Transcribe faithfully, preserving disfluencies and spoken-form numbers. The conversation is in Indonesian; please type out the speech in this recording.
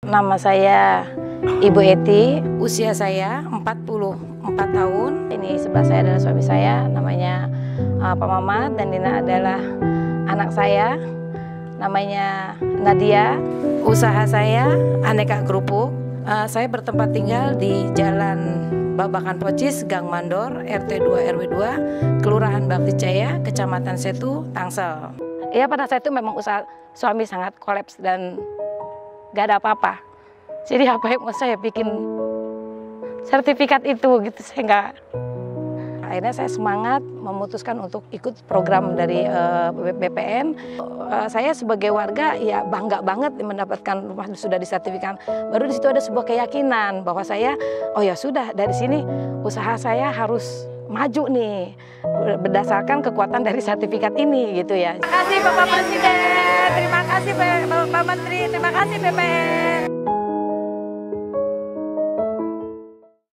Nama saya Ibu Eti, usia saya empat puluh empat tahun. Ini sebelah saya adalah suami saya, namanya uh, Pak Mamat, dan Dina adalah anak saya, namanya Nadia. Usaha saya aneka kerupuk. Uh, saya bertempat tinggal di Jalan Babakan Pocis, Gang Mandor, R T dua R W dua, Kelurahan Bakti Jaya, Kecamatan Setu, Tangsel. Ya, pada saat itu memang usaha suami sangat kolaps dan gak ada apa-apa. Jadi apa yang mau saya bikin sertifikat itu gitu, saya nggak. Akhirnya saya semangat memutuskan untuk ikut program dari uh, B P N. Uh, saya sebagai warga ya bangga banget mendapatkan rumah sudah disertifikat. Baru di situ ada sebuah keyakinan bahwa saya, oh ya sudah, dari sini usaha saya harus maju nih berdasarkan kekuatan dari sertifikat ini gitu ya. Terima kasih Bapak Presiden, terima kasih Bapak Menteri, terima kasih B P N.